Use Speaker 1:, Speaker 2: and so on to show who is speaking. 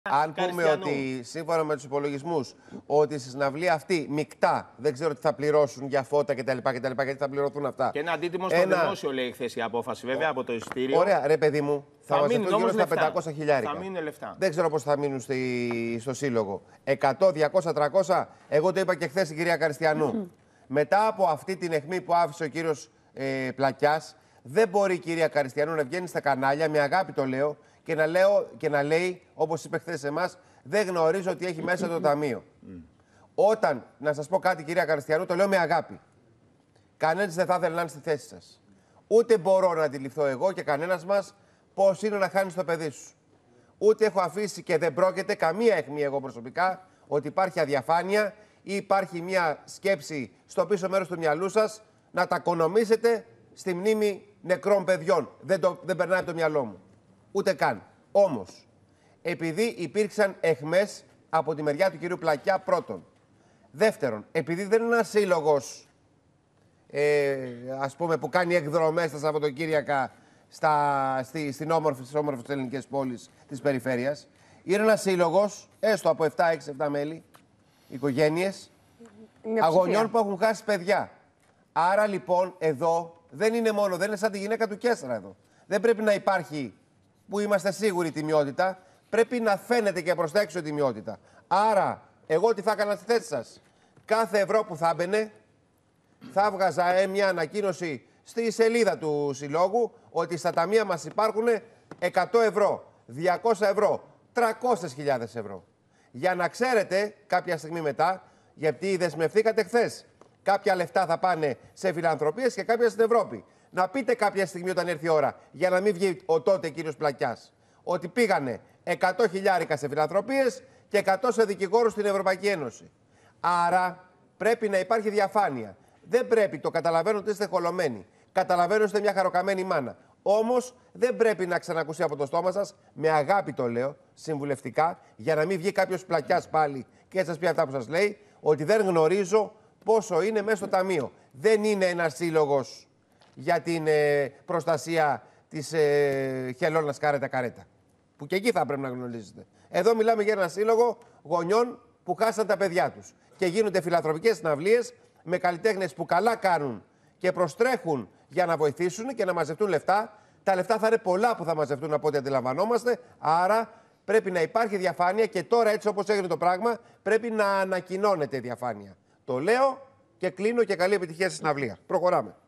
Speaker 1: Αν πούμε ότι σύμφωνα με τους υπολογισμούς ότι στη συναυλία αυτή μεικτά δεν ξέρω τι θα πληρώσουν για φώτα κτλ. Γιατί θα πληρωθούν αυτά.
Speaker 2: Και ένα αντίτιμο στο δημόσιο, λέει χθες η απόφαση, βέβαια, από το εισιτήριο.
Speaker 1: Ωραία, ρε παιδί μου, θα μαζευτούν γύρω στα 500 χιλιάρικα.
Speaker 2: Θα μείνουν λεφτά.
Speaker 1: Δεν ξέρω πώς θα μείνουν στο σύλλογο. 100, 200, 300. Εγώ το είπα και χθες η κυρία Καριστιανού. Μετά από αυτή την αιχμή που άφησε ο κύριος Πλακιάς, δεν μπορεί η κυρία Καριστιανού να βγαίνει στα κανάλια, με αγάπη το λέω, και να λέει, όπως είπε χθες εμάς, δεν γνωρίζω ότι έχει μέσα το ταμείο. Όταν, να σας πω κάτι κυρία Καριστιανού, το λέω με αγάπη. Κανένας δεν θα ήθελε να είναι στη θέση σας. Ούτε μπορώ να αντιληφθώ εγώ και κανένας μας πώς είναι να χάνεις το παιδί σου. Ούτε έχω αφήσει και δεν πρόκειται καμία αιχμή εγώ προσωπικά ότι υπάρχει αδιαφάνεια ή υπάρχει μια σκέψη στο πίσω μέρος του μυαλού σας να τα οικονομήσετε στη μνήμη νεκρών παιδιών. Δεν περνάει από το μυαλό μου. Ούτε καν. Όμως, επειδή υπήρξαν αιχμές από τη μεριά του κυρίου Πλακιά, πρώτον. Δεύτερον, επειδή δεν είναι ένας σύλλογος, ας πούμε, που κάνει εκδρομές τα Σαββατοκύριακα στις όμορφες ελληνικές πόλεις της περιφέρειας, είναι ένας σύλλογος, έστω από 7-6-7 μέλη, οικογένειες, αγωνιών που έχουν χάσει παιδιά. Άρα λοιπόν εδώ δεν είναι σαν τη γυναίκα του Κέστρα εδώ. Δεν πρέπει να υπάρχει, που είμαστε σίγουροι, τιμιότητα. Πρέπει να φαίνεται και προς τα έξω τιμιότητα. Άρα, εγώ τι θα έκανα στη θέση σας. Κάθε ευρώ που θα έμπαινε, θα έβγαζα μια ανακοίνωση στη σελίδα του Συλλόγου ότι στα ταμεία μας υπάρχουν 100 ευρώ, 200 ευρώ, 300.000 ευρώ. Για να ξέρετε κάποια στιγμή μετά, γιατί δεσμευθήκατε χθες, κάποια λεφτά θα πάνε σε φιλανθρωπίες και κάποια στην Ευρώπη. Να πείτε κάποια στιγμή όταν έρθει η ώρα, για να μην βγει ο τότε κύριος Πλακιάς, ότι πήγανε 100 χιλιάρικα σε φιλανθρωπίες και 100 σε δικηγόρους στην Ευρωπαϊκή Ένωση. Άρα πρέπει να υπάρχει διαφάνεια. Δεν πρέπει, το καταλαβαίνω ότι είστε χολωμένοι. Καταλαβαίνω ότι είστε μια χαροκαμένη μάνα. Όμως δεν πρέπει να ξανακουστεί από το στόμα σας, με αγάπη το λέω, συμβουλευτικά, για να μην βγει κάποιος Πλακιάς πάλι και σας πει αυτά που σας λέει, ότι δεν γνωρίζω πόσο είναι μέσα στο ταμείο. Δεν είναι ένας σύλλογος για την προστασία της χελώνας καρέτα. Που και εκεί θα πρέπει να γνωρίζετε. Εδώ μιλάμε για ένα σύλλογο γονιών που χάσαν τα παιδιά τους. Και γίνονται φιλανθρωπικές συναυλίες με καλλιτέχνες που καλά κάνουν και προστρέχουν για να βοηθήσουν και να μαζευτούν λεφτά. Τα λεφτά θα είναι πολλά που θα μαζευτούν από ό,τι αντιλαμβανόμαστε. Άρα πρέπει να υπάρχει διαφάνεια και τώρα, έτσι όπως έγινε το πράγμα, πρέπει να ανακοινώνεται διαφάνεια. Το λέω και κλείνω και καλή επιτυχία στη συναυλία. Προχωράμε.